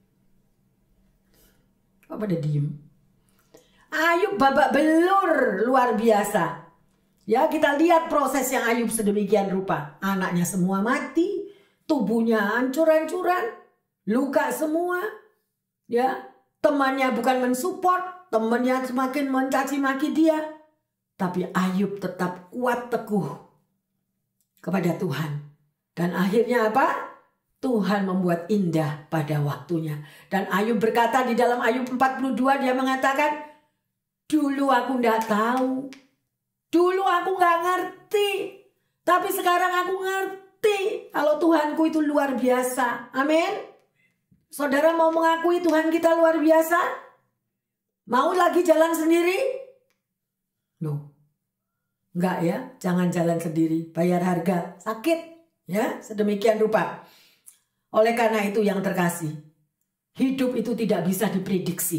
Kok pada diem? Ayub babak belur luar biasa. Ya, kita lihat prosesnya Ayub sedemikian rupa. Anaknya semua mati, tubuhnya hancur-hancuran, luka semua. Ya, temannya bukan mensupport, temannya semakin mencaci maki dia. Tapi Ayub tetap kuat teguh kepada Tuhan. Dan akhirnya apa? Tuhan membuat indah pada waktunya. Dan Ayub berkata di dalam Ayub 42, dia mengatakan, dulu aku tidak tahu. Dulu aku nggak ngerti. Tapi sekarang aku ngerti. Kalau Tuhanku itu luar biasa. Amin. Saudara mau mengakui Tuhan kita luar biasa? Mau lagi jalan sendiri? Loh. Enggak ya. Jangan jalan sendiri. Bayar harga. Sakit. Ya. Sedemikian rupa. Oleh karena itu yang terkasih, hidup itu tidak bisa diprediksi.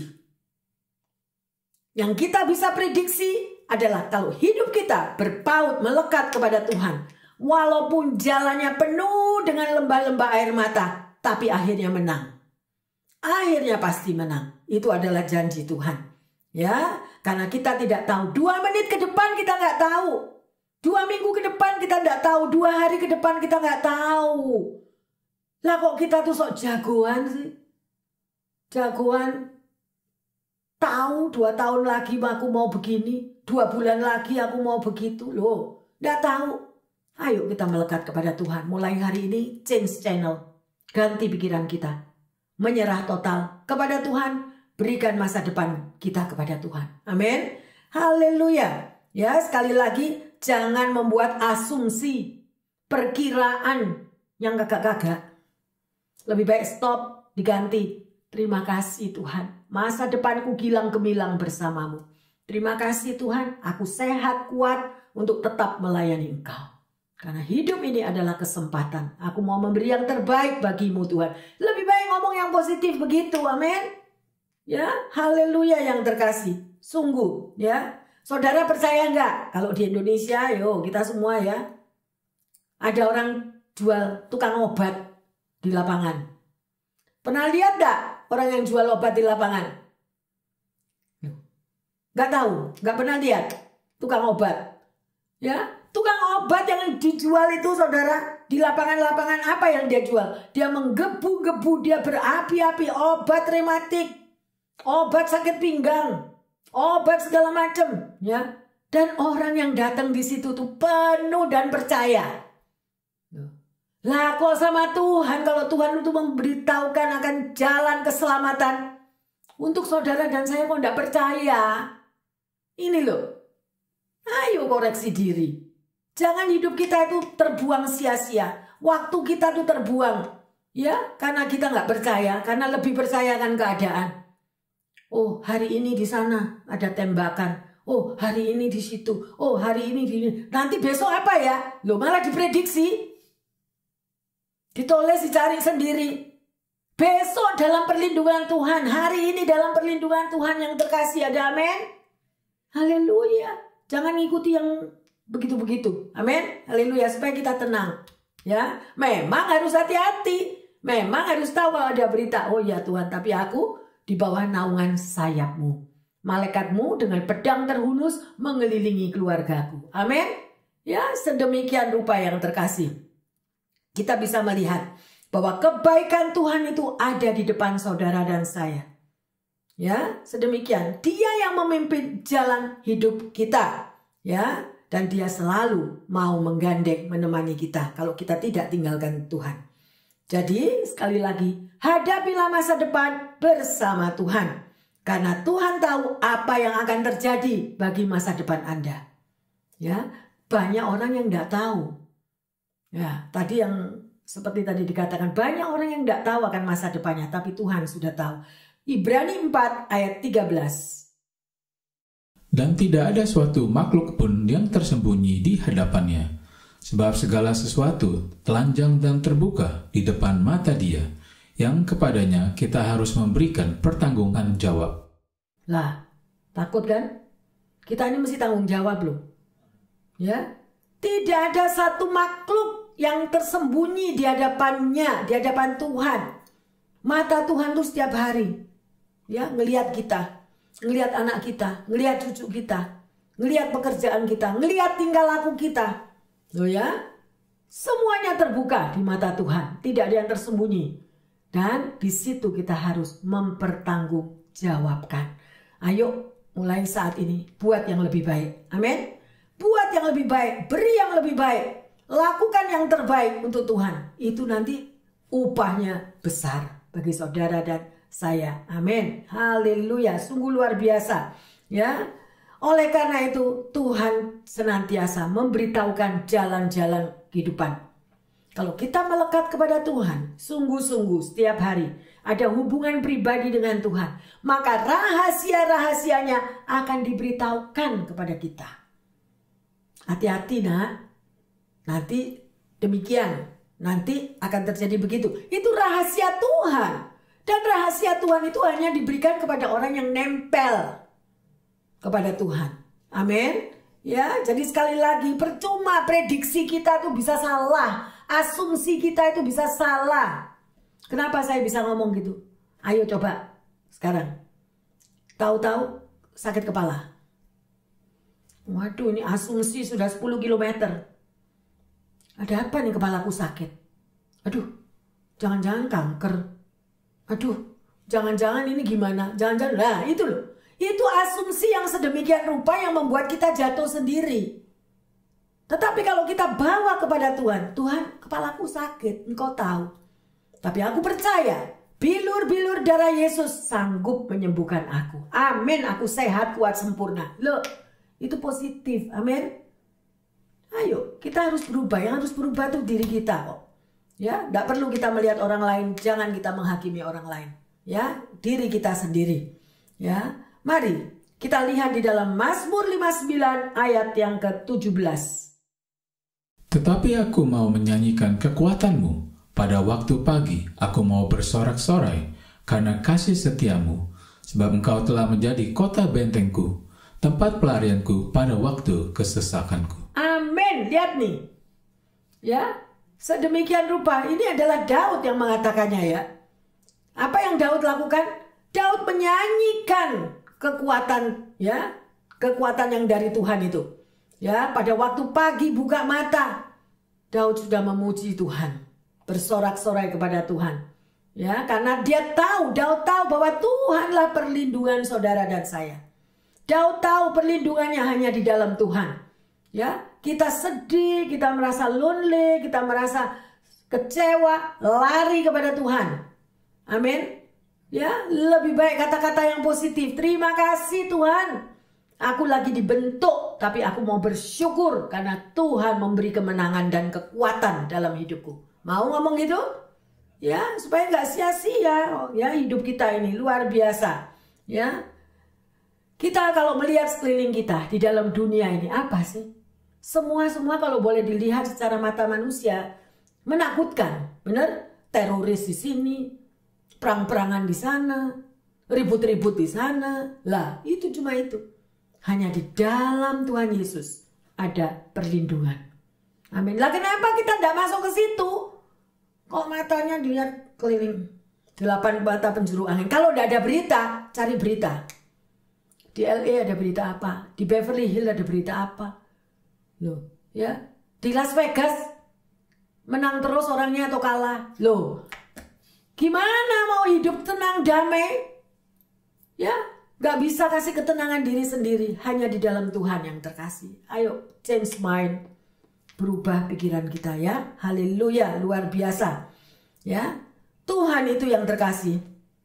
Yang kita bisa prediksi adalah kalau hidup kita berpaut melekat kepada Tuhan. Walaupun jalannya penuh dengan lembah-lembah air mata, tapi akhirnya menang. Akhirnya pasti menang. Itu adalah janji Tuhan. Ya, karena kita tidak tahu. 2 menit ke depan kita nggak tahu. 2 minggu ke depan kita nggak tahu. 2 hari ke depan kita nggak tahu. Lah kok kita tuh sok jagoan sih? Jagoan. Tahu 2 tahun lagi aku mau begini. 2 bulan lagi aku mau begitu. Loh, nggak tahu. Ayo kita melekat kepada Tuhan. Mulai hari ini change channel. Ganti pikiran kita. Menyerah total kepada Tuhan. Berikan masa depan kita kepada Tuhan. Amin. Haleluya. Ya, sekali lagi jangan membuat asumsi, perkiraan yang gagak-gagak. Lebih baik stop, diganti. Terima kasih Tuhan. Masa depanku gilang gemilang bersamamu. Terima kasih Tuhan. Aku sehat, kuat untuk tetap melayani Engkau. Karena hidup ini adalah kesempatan. Aku mau memberi yang terbaik bagimu Tuhan. Lebih baik ngomong yang positif begitu. Amin. Ya, haleluya yang terkasih. Sungguh ya. Saudara percaya enggak? Kalau di Indonesia, yo kita semua ya. Ada orang jual tukang obat di lapangan. Pernah lihat enggak orang yang jual obat di lapangan? Enggak tahu, enggak pernah lihat tukang obat. Ya, tukang obat yang dijual itu saudara, di lapangan-lapangan apa yang dia jual? Dia menggebu-gebu, dia berapi-api, obat rematik, obat sakit pinggang, obat segala macam, ya. Dan orang yang datang di situ tuh penuh dan percaya. Lah kok sama Tuhan, kalau Tuhan itu memberitahukan akan jalan keselamatan untuk saudara dan saya kok tidak percaya. Ini loh. Ayo koreksi diri. Jangan hidup kita itu terbuang sia-sia. Waktu kita tuh terbuang. Ya, karena kita nggak percaya. Karena lebih percayakan keadaan. Oh, hari ini di sana ada tembakan. Oh, hari ini di situ. Oh, hari ini di sini. Nanti besok apa ya? Loh, malah diprediksi. Ditulis, dicari sendiri. Besok dalam perlindungan Tuhan. Hari ini dalam perlindungan Tuhan yang terkasih. Ada amin? Haleluya. Jangan ngikuti yang begitu-begitu. Amin. Haleluya. Supaya kita tenang. Ya, memang harus hati-hati. Memang harus tahu kalau ada berita. Oh ya Tuhan, tapi aku di bawah naungan sayap-Mu. Malaikatmu dengan pedang terhunus mengelilingi keluargaku. Amin. Ya, sedemikian rupa yang terkasih. Kita bisa melihat bahwa kebaikan Tuhan itu ada di depan saudara dan saya. Ya, sedemikian. Dia yang memimpin jalan hidup kita. Ya, dan dia selalu mau menggandeng, menemani kita kalau kita tidak tinggalkan Tuhan. Jadi, sekali lagi, hadapilah masa depan bersama Tuhan. Karena Tuhan tahu apa yang akan terjadi bagi masa depan Anda. Ya, banyak orang yang tidak tahu. Ya, tadi yang seperti tadi dikatakan, banyak orang yang tidak tahu akan masa depannya, tapi Tuhan sudah tahu. Ibrani 4 ayat 13. Dan tidak ada suatu makhluk pun yang tersembunyi di hadapannya, sebab segala sesuatu telanjang dan terbuka di depan mata Dia, yang kepadanya kita harus memberikan pertanggungan jawab. Lah, takut kan? Kita ini mesti tanggung jawab loh. Ya, tidak ada satu makhluk yang tersembunyi di hadapannya, di hadapan Tuhan. Mata Tuhan tuh setiap hari, ya, ngelihat kita, ngelihat anak kita, ngelihat cucu kita, ngelihat pekerjaan kita, ngelihat tingkah laku kita. Loh ya, semuanya terbuka di mata Tuhan, tidak ada yang tersembunyi. Dan di situ kita harus mempertanggungjawabkan. Ayo, mulai saat ini buat yang lebih baik. Amin. Buat yang lebih baik, beri yang lebih baik. Lakukan yang terbaik untuk Tuhan. Itu nanti upahnya besar bagi saudara dan saya. Amin. Haleluya. Sungguh luar biasa. Ya. Oleh karena itu Tuhan senantiasa memberitahukan jalan-jalan kehidupan. Kalau kita melekat kepada Tuhan, sungguh-sungguh setiap hari ada hubungan pribadi dengan Tuhan, maka rahasia-rahasianya akan diberitahukan kepada kita. Hati-hati nak. Nanti demikian, nanti akan terjadi begitu. Itu rahasia Tuhan. Dan rahasia Tuhan itu hanya diberikan kepada orang yang nempel kepada Tuhan. Amin. Ya, jadi sekali lagi, percuma prediksi kita tuh bisa salah. Asumsi kita itu bisa salah. Kenapa saya bisa ngomong gitu? Ayo coba sekarang. Tahu-tahu sakit kepala. Waduh, ini asumsi sudah 10 kilometer. Ada apa nih kepalaku sakit? Aduh, jangan-jangan kanker. Aduh, jangan-jangan ini gimana? Jangan-jangan, nah itu loh. Itu asumsi yang sedemikian rupa yang membuat kita jatuh sendiri. Tetapi kalau kita bawa kepada Tuhan, Tuhan, kepalaku sakit, Engkau tahu. Tapi aku percaya, bilur-bilur darah Yesus sanggup menyembuhkan aku. Amin, aku sehat, kuat, sempurna. Loh, itu positif, amin. Ayo, kita harus berubah. Yang harus berubah itu diri kita kok. Ya, tidak perlu kita melihat orang lain. Jangan kita menghakimi orang lain. Ya, diri kita sendiri. Ya, mari kita lihat di dalam Mazmur 59 ayat yang ke-17. Tetapi aku mau menyanyikan kekuatanmu. Pada waktu pagi aku mau bersorak-sorai karena kasih setiamu. Sebab engkau telah menjadi kota bentengku, tempat pelarianku pada waktu kesesakanku. Amin. Lihat nih. Ya, sedemikian rupa. Ini adalah Daud yang mengatakannya ya. Apa yang Daud lakukan? Daud menyanyikan kekuatan, ya, kekuatan yang dari Tuhan itu. Ya, pada waktu pagi buka mata, Daud sudah memuji Tuhan, bersorak-sorai kepada Tuhan. Ya, karena Daud tahu bahwa Tuhanlah perlindungan saudara dan saya. Daud tahu perlindungannya hanya di dalam Tuhan. Ya, kita sedih, kita merasa lonely, kita merasa kecewa, lari kepada Tuhan. Amin. Ya, lebih baik kata-kata yang positif. Terima kasih Tuhan. Aku lagi dibentuk, tapi aku mau bersyukur karena Tuhan memberi kemenangan dan kekuatan dalam hidupku. Mau ngomong gitu? Ya, supaya nggak sia-sia. Ya, hidup kita ini luar biasa. Ya, kita kalau melihat sekeliling kita di dalam dunia ini, apa sih? Semua kalau boleh dilihat secara mata manusia menakutkan, benar? Teroris di sini, perang-perangan di sana, ribut-ribut di sana. Lah, itu cuma itu. Hanya di dalam Tuhan Yesus ada perlindungan. Amin. Lah kenapa kita tidak masuk ke situ? Kok matanya dilihat keliling 8 mata penjuru angin? Kalau tidak ada berita, cari berita. Di LA ada berita apa? Di Beverly Hills ada berita apa? Loh, ya. Di Las Vegas Menang terus orangnya atau kalah? Loh, gimana mau hidup tenang, damai? Ya, gak bisa kasih ketenangan diri sendiri. Hanya di dalam Tuhan yang terkasih. Ayo, change mind. Berubah pikiran kita ya. Haleluya, luar biasa. Ya, Tuhan itu yang terkasih.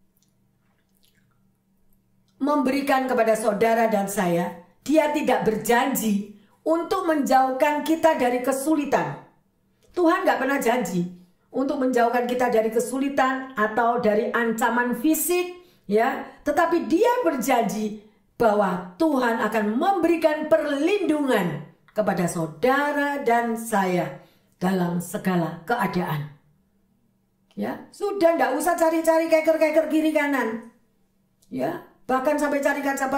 Memberikan kepada saudara dan saya, Dia tidak berjanji untuk menjauhkan kita dari kesulitan. Tuhan gak pernah janji untuk menjauhkan kita dari kesulitan atau dari ancaman fisik, ya. Tetapi Dia berjanji bahwa Tuhan akan memberikan perlindungan kepada saudara dan saya dalam segala keadaan. Ya, sudah nggak usah cari-cari keker-keker kiri kanan. Ya, bahkan sampai cari kaca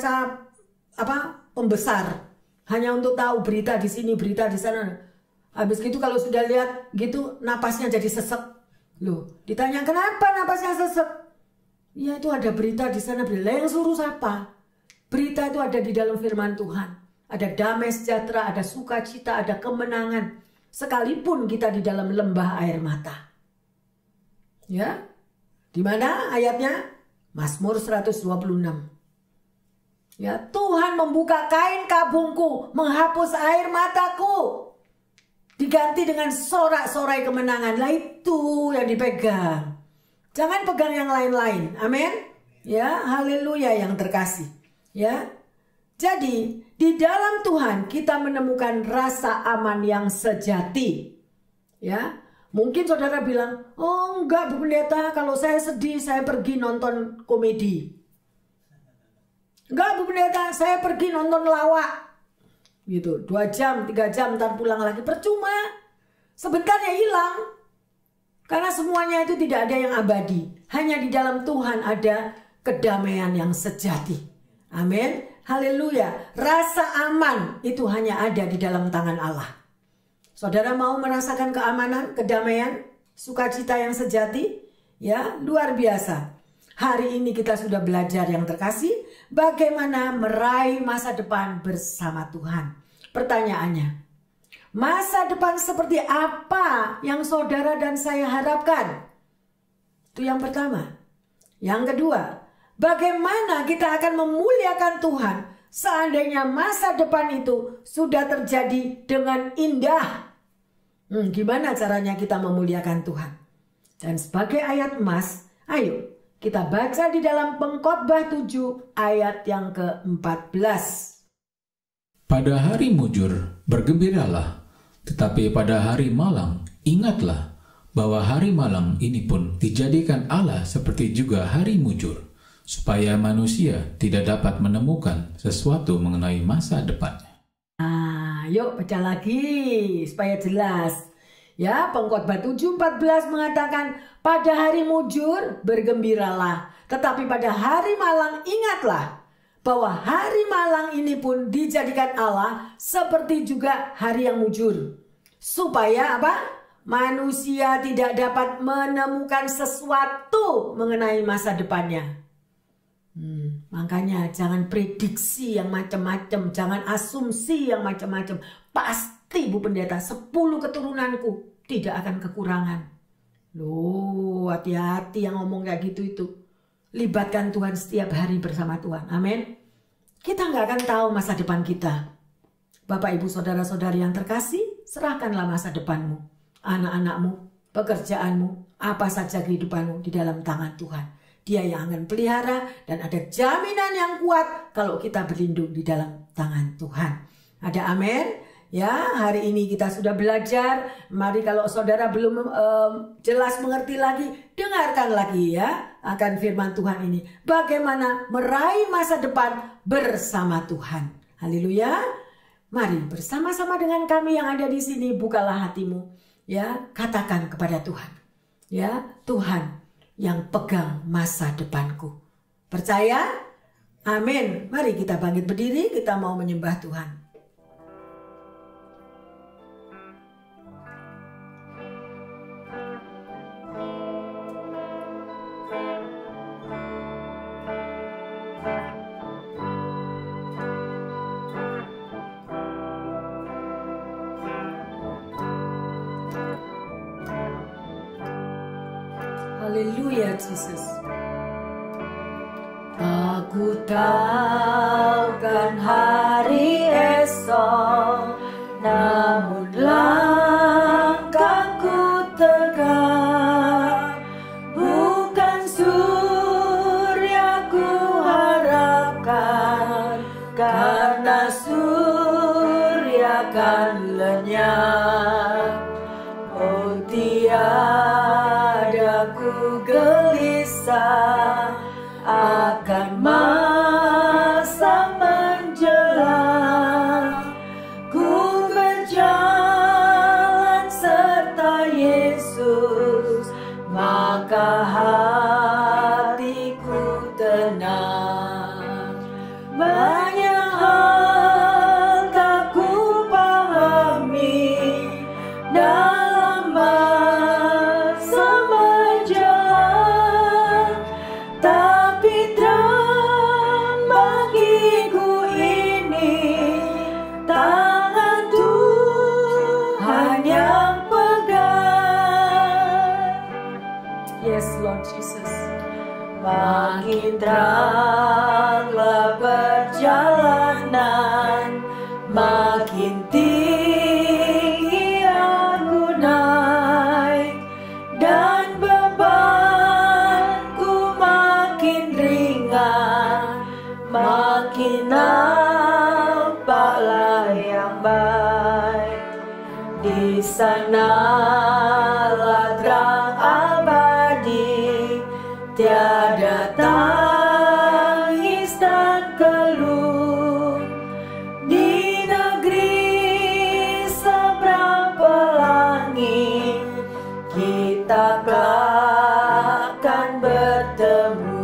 pembesar hanya untuk tahu berita di sini, berita di sana. Habis gitu kalau sudah lihat gitu napasnya jadi sesek. Loh, ditanya kenapa napasnya sesek? Ya itu ada berita di sana, berita yang suruh siapa? Berita itu ada di dalam firman Tuhan. Ada damai sejahtera, ada sukacita, ada kemenangan. Sekalipun kita di dalam lembah air mata. Ya, di mana ayatnya? Mazmur 126. Ya, Tuhan membuka kain kabungku, menghapus air mataku. Diganti dengan sorak-sorai kemenangan. Lah itu yang dipegang. Jangan pegang yang lain-lain. Amin. Ya, haleluya yang terkasih. Ya. Jadi, di dalam Tuhan kita menemukan rasa aman yang sejati. Ya. Mungkin saudara bilang, "Oh, enggak Bu Pendeta, kalau saya sedih saya pergi nonton komedi." "Enggak Bu Pendeta, saya pergi nonton lawak." Gitu, 2 jam, 3 jam, ntar pulang lagi. Percuma. Sebentar ya hilang. Karena semuanya itu tidak ada yang abadi. Hanya di dalam Tuhan ada kedamaian yang sejati. Amin. Haleluya. Rasa aman itu hanya ada di dalam tangan Allah. Saudara mau merasakan keamanan, kedamaian, sukacita yang sejati? Ya, luar biasa. Hari ini kita sudah belajar yang terkasih, bagaimana meraih masa depan bersama Tuhan. Pertanyaannya, masa depan seperti apa yang saudara dan saya harapkan? Itu yang pertama. Yang kedua, bagaimana kita akan memuliakan Tuhan seandainya masa depan itu sudah terjadi dengan indah? Gimana caranya kita memuliakan Tuhan? Dan sebagai ayat emas, ayo kita baca di dalam Pengkhotbah 7 ayat yang ke-14. Pada hari mujur bergembiralah, tetapi pada hari malang ingatlah bahwa hari malang ini pun dijadikan Allah seperti juga hari mujur, supaya manusia tidak dapat menemukan sesuatu mengenai masa depannya. Yuk baca lagi supaya jelas. Ya, Pengkhotbah 7:14 mengatakan, pada hari mujur bergembiralah, tetapi pada hari malang ingatlah bahwa hari malang ini pun dijadikan Allah seperti juga hari yang mujur. Supaya apa? Manusia tidak dapat menemukan sesuatu mengenai masa depannya. Makanya jangan prediksi yang macam-macam, jangan asumsi yang macam-macam. Pasti Bu Pendeta 10 keturunanku tidak akan kekurangan. Loh, hati-hati yang ngomong kayak gitu itu. Libatkan Tuhan setiap hari bersama Tuhan. Amin. Kita nggak akan tahu masa depan kita. Bapak, Ibu, Saudara-saudari yang terkasih, serahkanlah masa depanmu, anak-anakmu, pekerjaanmu, apa saja kehidupanmu di dalam tangan Tuhan. Dia yang akan pelihara dan ada jaminan yang kuat kalau kita berlindung di dalam tangan Tuhan. Ada amin? Ya, hari ini kita sudah belajar. Mari kalau saudara belum jelas mengerti lagi, dengarkan lagi ya akan firman Tuhan ini. Bagaimana meraih masa depan bersama Tuhan. Haleluya. Mari bersama-sama dengan kami yang ada di sini, bukalah hatimu. Ya, katakan kepada Tuhan. Ya, Tuhan yang pegang masa depanku. Percaya? Amin. Mari kita bangkit berdiri, kita mau menyembah Tuhan. Haleluya Jesus. Aku tahu kan hari esok, namun langkahku tegak. Bukan surya ku harapkan, karena surya kan lenyap. Oh, tiada ku gelisah akan masa menjelang. Ku berjalan serta Yesus, maka hatiku tenang. Banyak hal tak ku pahami dalam masa menjelang, tapi terang bagiku ini tangan Tuhan yang pegang. Yes Lord Jesus. Makin teranglah perjalanan, makin tinggi aku naik, dan bebanku makin ringan, makin nampaklah yang baik. Di sanalah terang abadi, tiada tangis dan keluh. Di negeri seberang pelangi, kita akan bertemu.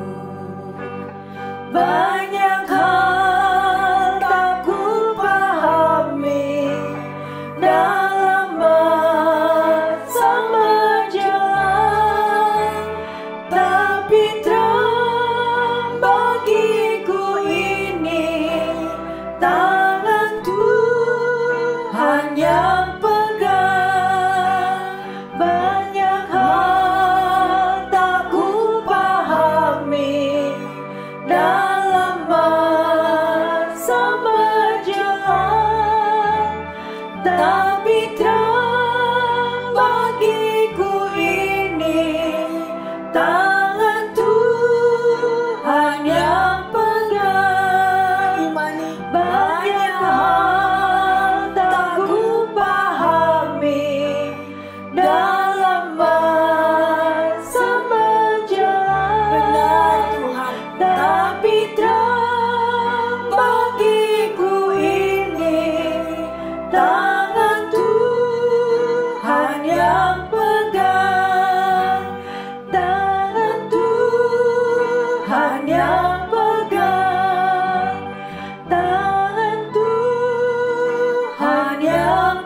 Banyak hal tak ku pahami dalam masa menjelang, tapi terang bagiku ini tangan Tuhan yang pegang. Banyak hal tak ku pahami dalam masa menjelang, tapi terang bagiku ini tangan Tuhan yang pegang. Imani. Banyak hal tak ku pahami dalam masa menjelang. Benar Tuhan. Tapi terang bagiku ini tangan Tuhan yang pegang. Tangan Tuhan yang pegang. Tangan Tuhan yang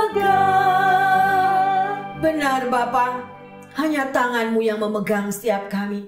pegang. Benar Bapa, hanya tangan-Mu yang memegang setiap kami.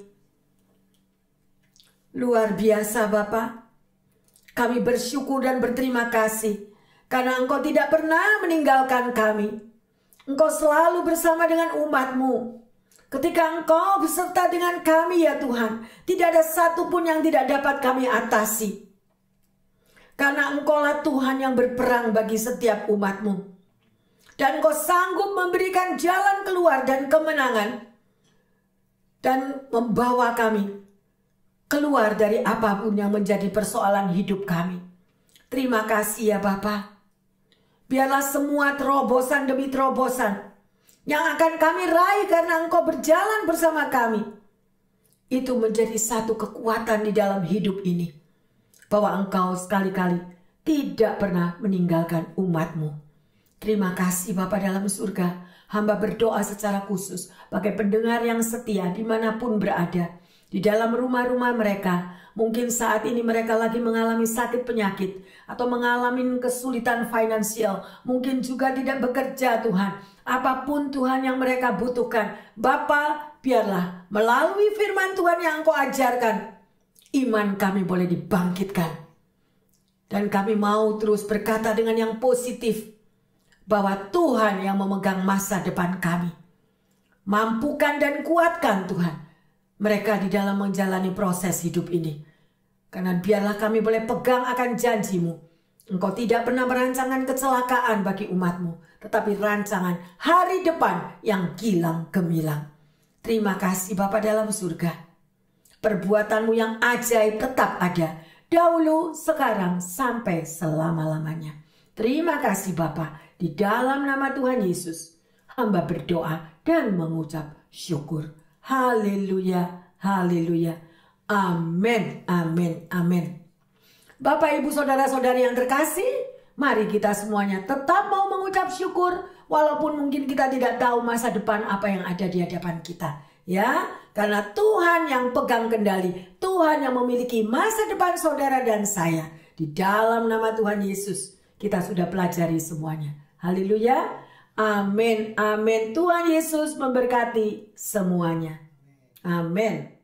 Luar biasa Bapa. Kami bersyukur dan berterima kasih karena Engkau tidak pernah meninggalkan kami. Engkau selalu bersama dengan umat-Mu. Ketika Engkau beserta dengan kami ya Tuhan, tidak ada satupun yang tidak dapat kami atasi. Karena Engkaulah Tuhan yang berperang bagi setiap umat-Mu. Dan Engkau sanggup memberikan jalan keluar dan kemenangan, dan membawa kami keluar dari apapun yang menjadi persoalan hidup kami. Terima kasih ya Bapa. Biarlah semua terobosan demi terobosan yang akan kami raih karena Engkau berjalan bersama kami, itu menjadi satu kekuatan di dalam hidup ini, bahwa Engkau sekali-kali tidak pernah meninggalkan umat-Mu. Terima kasih Bapa dalam surga. Hamba berdoa secara khusus bagi pendengar yang setia dimanapun berada, di dalam rumah-rumah mereka. Mungkin saat ini mereka lagi mengalami sakit penyakit atau mengalami kesulitan finansial. Mungkin juga tidak bekerja Tuhan. Apapun Tuhan yang mereka butuhkan, Bapa, biarlah melalui firman Tuhan yang Engkau ajarkan, iman kami boleh dibangkitkan. Dan kami mau terus berkata dengan yang positif, bahwa Tuhan yang memegang masa depan kami. Mampukan dan kuatkan Tuhan mereka di dalam menjalani proses hidup ini. Karena biarlah kami boleh pegang akan janji-Mu. Engkau tidak pernah merancangkan kecelakaan bagi umat-Mu, tetapi rancangan hari depan yang gilang gemilang. Terima kasih Bapa dalam surga. Perbuatan-Mu yang ajaib tetap ada, dahulu, sekarang, sampai selama-lamanya. Terima kasih Bapa, di dalam nama Tuhan Yesus, hamba berdoa dan mengucap syukur. Haleluya, haleluya. Amin, amin, amin. Bapak, Ibu, Saudara-saudari yang terkasih, mari kita semuanya tetap mau mengucap syukur, walaupun mungkin kita tidak tahu masa depan apa yang ada di hadapan kita. Ya, karena Tuhan yang pegang kendali, Tuhan yang memiliki masa depan saudara dan saya. Di dalam nama Tuhan Yesus, kita sudah pelajari semuanya. Haleluya. Amin, amin. Tuhan Yesus memberkati semuanya. Amin.